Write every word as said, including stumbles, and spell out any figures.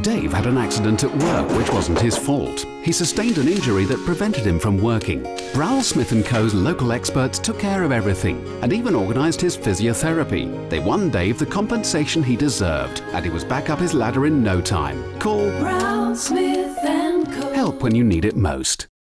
Dave had an accident at work which wasn't his fault. He sustained an injury that prevented him from working. Browell Smith Co's local experts took care of everything and even organised his physiotherapy. They won Dave the compensation he deserved, and he was back up his ladder in no time. Call Browell Smith Co. Help when you need it most.